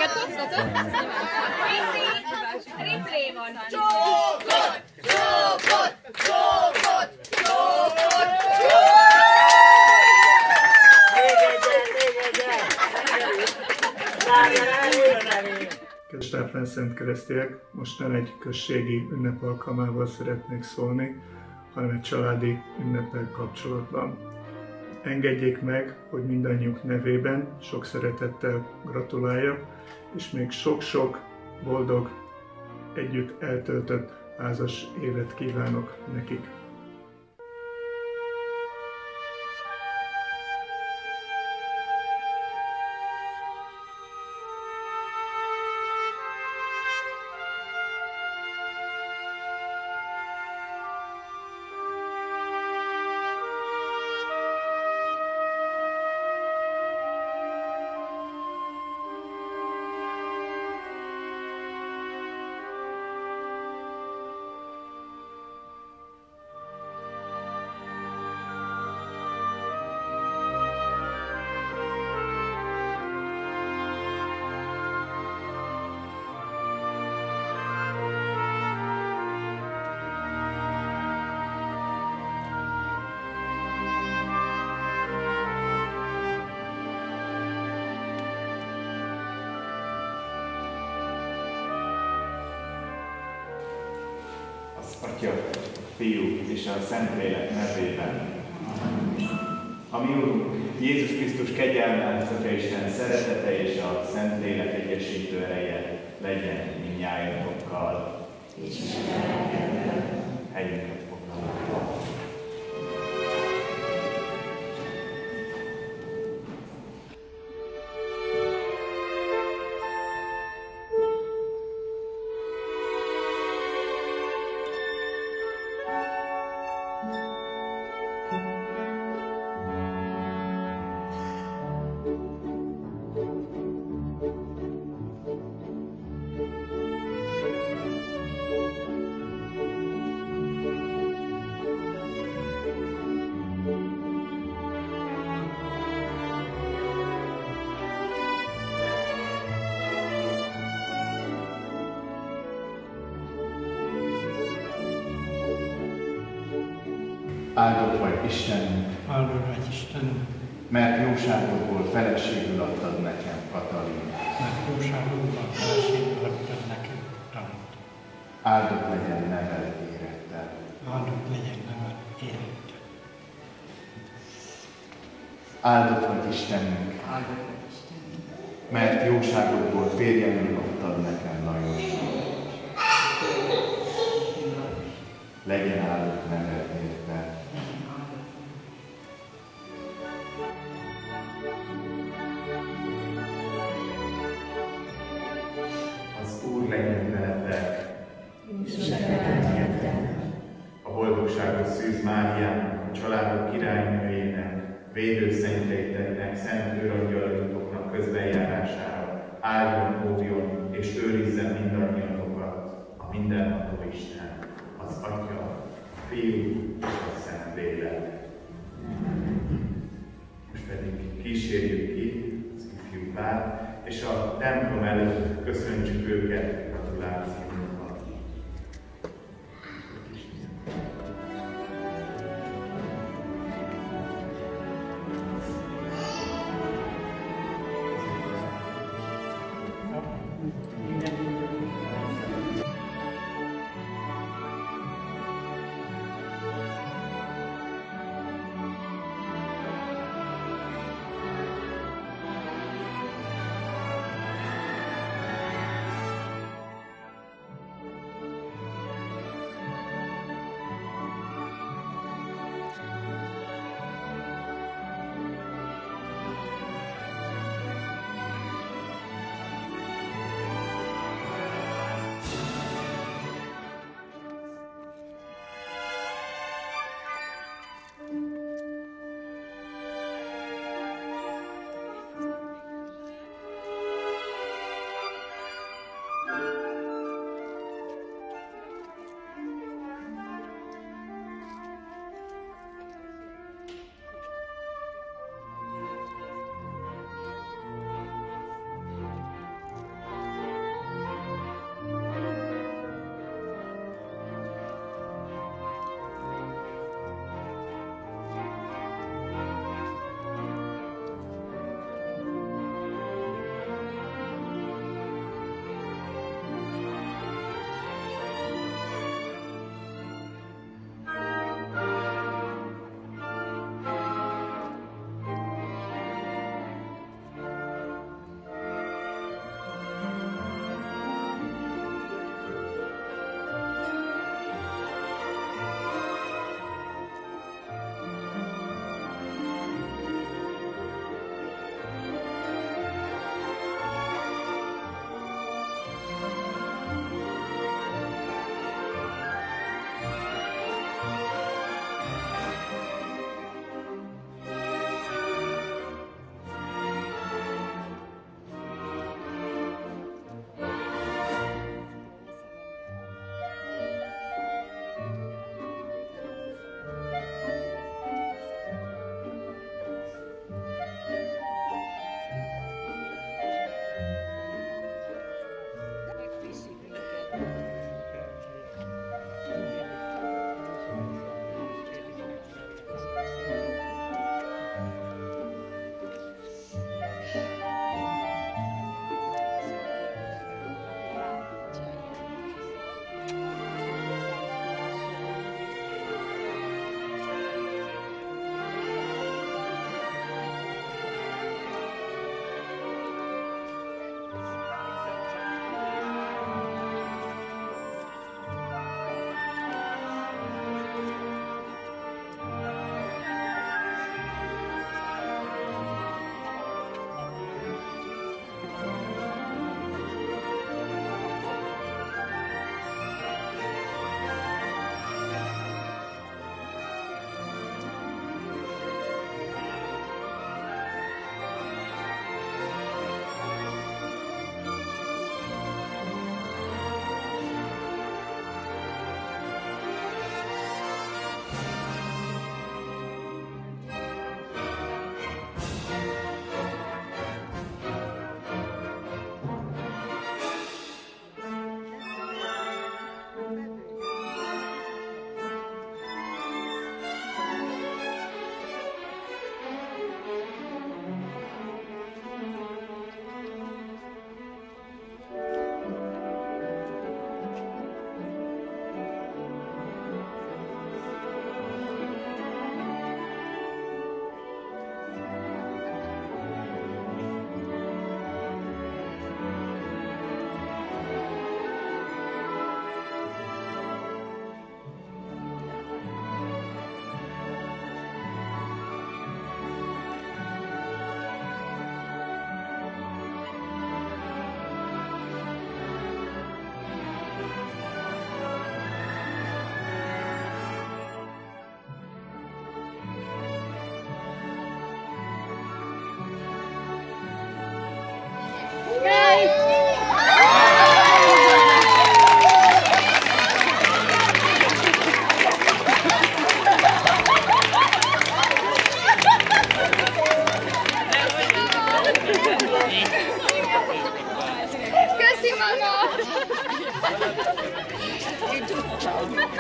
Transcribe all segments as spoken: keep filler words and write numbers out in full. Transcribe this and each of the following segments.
Replay van. Csókot! Csókot! Csókot! Csókot! Kedves Táplán Szent Keresztiek, most nem egy községi ünnep alkalmával szeretnék szólni, hanem egy családi ünnepel kapcsolatban. Engedjék meg, hogy mindannyiunk nevében sok szeretettel gratuláljak, és még sok-sok boldog, együtt eltöltött házas évet kívánok nekik. Atya, Fiú és a Szentlélek nevében. A mi Úrunk, Jézus Krisztus kegyelme, az Atyaisten szeretete és a Szentlélek egyesítő ereje legyen mindnyájatokkal. Helyünket foglalunk. Áldott vagy Istenünk, áldott vagy Istenünk, mert jóságodból feleségül adtad nekem, Katalin. mert jóságodból feleségül adtad nekem, Katalin. Áldott legyen neved érettel. Áldott legyen neved érettel. Áldott vagy Istenünk, Áldott vagy Istenünk, mert jóságodból férjemül adtad nekem, Lajos. Legyen áldott neved érettel. Az Úr legyen veletek, a boldogságos Szűz Máriának, a családok királynőjének, védőszentjeiteknek, szent őrangyalaitoknak közbenjárására áldjon, óvjon és őrizzen mindannyiatokat a mindenható Isten, az Atya, Fiú és a Szentlélek. Most pedig kísérjük ki az ifjú párt, és a templom előtt köszöntsük őket gratulációkkal.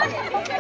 Gyere!